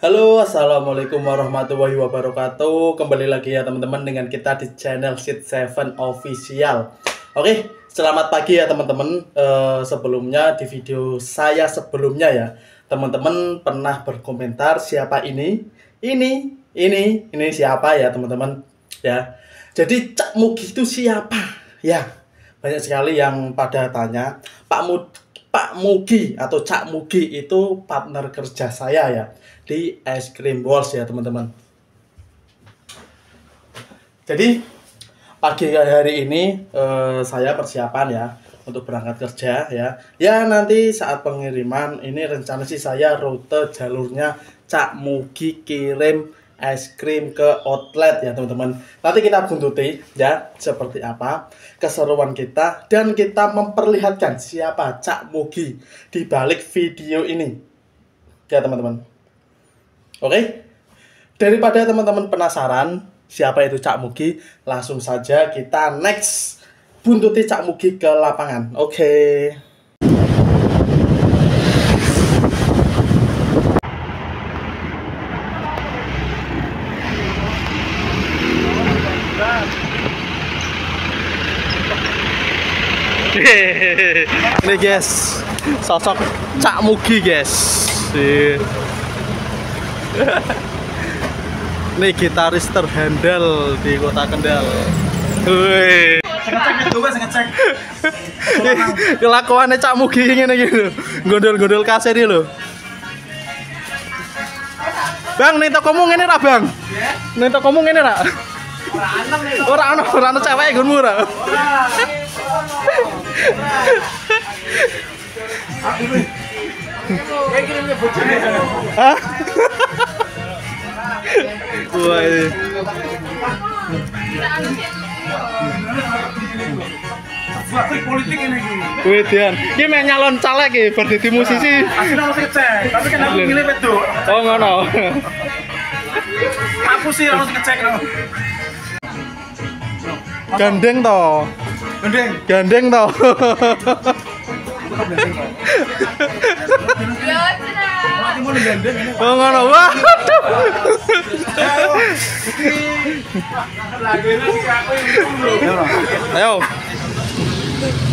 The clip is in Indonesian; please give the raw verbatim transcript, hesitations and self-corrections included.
Halo, assalamualaikum warahmatullahi wabarakatuh. Kembali lagi ya teman-teman dengan kita di channel Seed Seven Official. Oke, selamat pagi ya teman-teman. Eh, sebelumnya di video saya sebelumnya ya, teman-teman pernah berkomentar siapa ini, ini, ini, ini siapa ya teman-teman ya. Jadi Cak Mugi itu siapa? Ya, banyak sekali yang pada tanya, Pak Mud Pak Mugi atau Cak Mugi itu partner kerja saya ya di Es Krim Wars ya teman-teman. Jadi pagi hari ini eh, saya persiapan ya untuk berangkat kerja ya. Ya nanti saat pengiriman ini rencana sih saya rute jalurnya Cak Mugi kirim es krim ke outlet ya teman-teman. Nanti kita buntuti ya seperti apa keseruan kita dan kita memperlihatkan siapa Cak Mugi di balik video ini ya teman-teman. Oke, daripada teman-teman penasaran siapa itu Cak Mugi, langsung saja kita next buntuti Cak Mugi ke lapangan. Oke. Ini guys, sosok Cak Mugi guys. Ini gitaris terhandal di kota Kendal. Wih. Kelakuannya Cak Mugi ngene gitu. Gondol-gondol kaset iki lho. Bang, ning tokomu ngene ra, Bang? Ning tokomu ngene ra? Ora ana, ora ana cewek nggonmu ra? Hah? Wah, ini. Politik ini. Wedan, iki mek nyalon caleg iki bar dadi musisi. Asline harus ngecek, tapi kan aku milih wedok. Oh, ngono. Aku sih harus ngecek. Gandeng toh. Gandeng. Gandeng toh. Oh ngono. Waduh. Ayo.